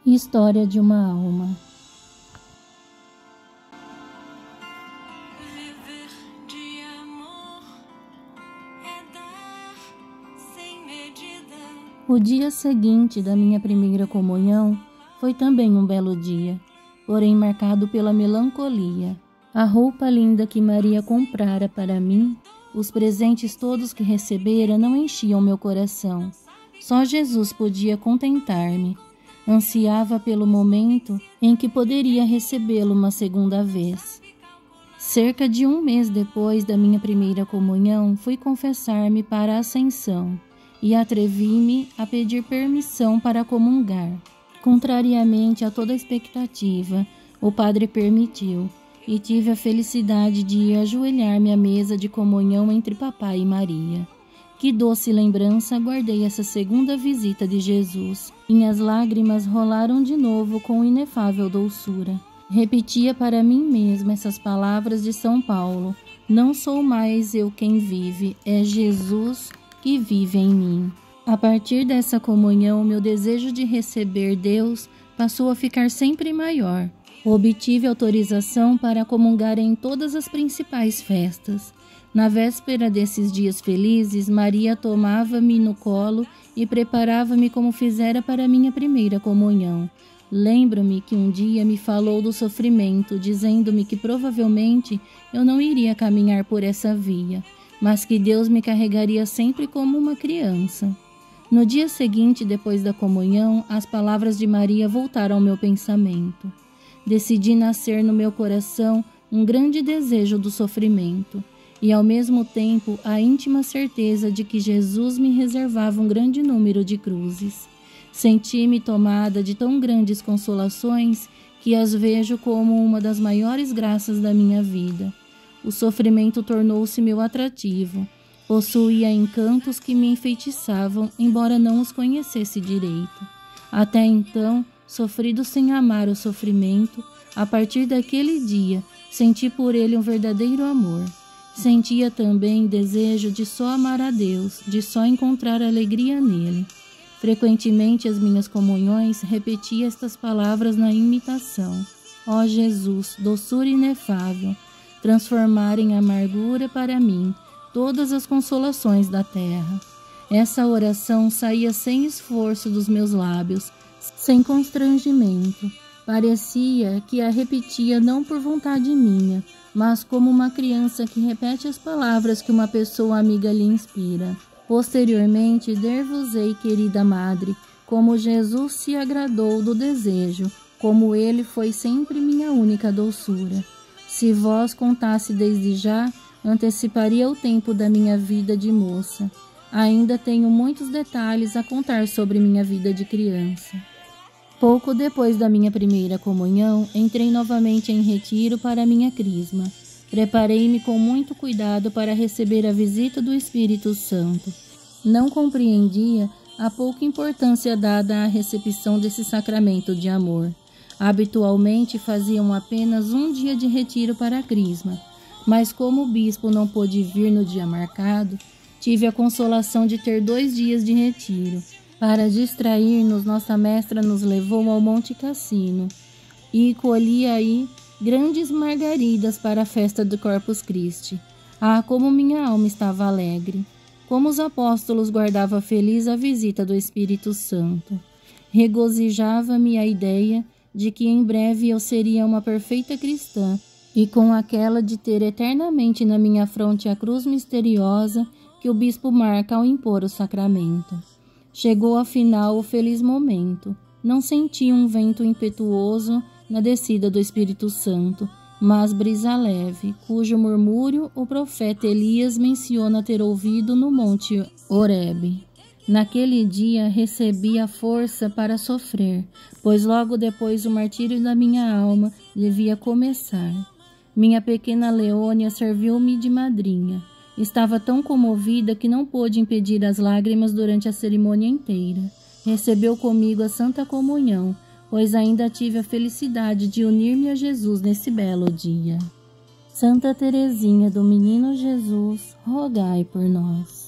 História de uma alma. O dia seguinte da minha primeira comunhão foi também um belo dia, porém marcado pela melancolia. A roupa linda que Maria comprara para mim, os presentes todos que recebera não enchiam meu coração. Só Jesus podia contentar-me. Ansiava pelo momento em que poderia recebê-lo uma segunda vez. Cerca de um mês depois da minha primeira comunhão, fui confessar-me para a Ascensão e atrevi-me a pedir permissão para comungar. Contrariamente a toda expectativa, o padre permitiu e tive a felicidade de ir ajoelhar-me à mesa de comunhão entre papai e Maria. Que doce lembrança guardei essa segunda visita de Jesus. Minhas lágrimas rolaram de novo com inefável doçura. Repetia para mim mesma essas palavras de São Paulo: não sou mais eu quem vive, é Jesus que vive em mim. A partir dessa comunhão, meu desejo de receber Deus passou a ficar sempre maior. Obtive autorização para comungar em todas as principais festas. Na véspera desses dias felizes, Maria tomava-me no colo e preparava-me como fizera para minha primeira comunhão. Lembro-me que um dia me falou do sofrimento, dizendo-me que provavelmente eu não iria caminhar por essa via, mas que Deus me carregaria sempre como uma criança. No dia seguinte, depois da comunhão, as palavras de Maria voltaram ao meu pensamento. Decidi nascer no meu coração um grande desejo do sofrimento e, ao mesmo tempo, a íntima certeza de que Jesus me reservava um grande número de cruzes. Senti-me tomada de tão grandes consolações que as vejo como uma das maiores graças da minha vida. O sofrimento tornou-se meu atrativo. Possuía encantos que me enfeitiçavam, embora não os conhecesse direito. Até então, sofrido sem amar o sofrimento, a partir daquele dia, senti por ele um verdadeiro amor. Sentia também desejo de só amar a Deus, de só encontrar alegria nele. Frequentemente, as minhas comunhões, repetia estas palavras na imitação: ó Jesus, doçura inefável, transformar em amargura para mim todas as consolações da terra. Essa oração saía sem esforço dos meus lábios, sem constrangimento. Parecia que a repetia não por vontade minha, mas como uma criança que repete as palavras que uma pessoa amiga lhe inspira. Posteriormente, dir-vos-ei, querida Madre, como Jesus se agradou do desejo, como ele foi sempre minha única doçura. Se vós contasse desde já, anteciparia o tempo da minha vida de moça. Ainda tenho muitos detalhes a contar sobre minha vida de criança. Pouco depois da minha primeira comunhão, entrei novamente em retiro para minha crisma. Preparei-me com muito cuidado para receber a visita do Espírito Santo. Não compreendia a pouca importância dada à recepção desse sacramento de amor. Habitualmente faziam apenas um dia de retiro para a crisma, mas como o bispo não pôde vir no dia marcado, tive a consolação de ter 2 dias de retiro. Para distrair-nos, nossa mestra nos levou ao Monte Cassino e colhi aí grandes margaridas para a festa do Corpus Christi. Ah, como minha alma estava alegre! Como os apóstolos guardava feliz a visita do Espírito Santo. Regozijava-me a ideia de que em breve eu seria uma perfeita cristã e com aquela de ter eternamente na minha fronte a cruz misteriosa que o bispo marca ao impor o sacramento. Chegou afinal o feliz momento. Não senti um vento impetuoso na descida do Espírito Santo, mas brisa leve, cujo murmúrio o profeta Elias menciona ter ouvido no monte Horebe. Naquele dia recebi a força para sofrer, pois logo depois o martírio da minha alma devia começar. Minha pequena Leônia serviu-me de madrinha. Estava tão comovida que não pôde impedir as lágrimas durante a cerimônia inteira. Recebeu comigo a Santa Comunhão, pois ainda tive a felicidade de unir-me a Jesus nesse belo dia. Santa Teresinha do Menino Jesus, rogai por nós.